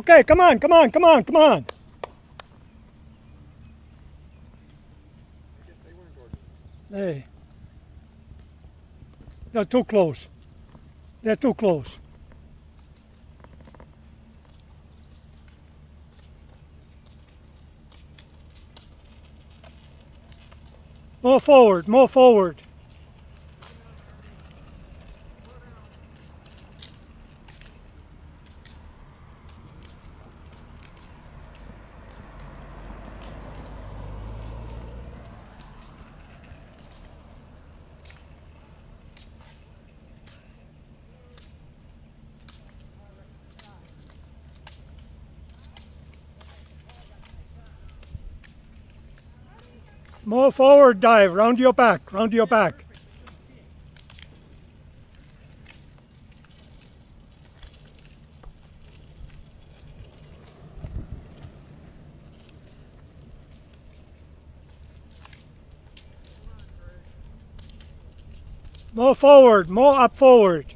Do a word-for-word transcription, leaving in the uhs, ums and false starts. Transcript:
Okay, come on, come on, come on, come on. Hey. They're too close. They're too close. More forward, more forward. More forward dive, round your back, round your back. More forward, more up forward.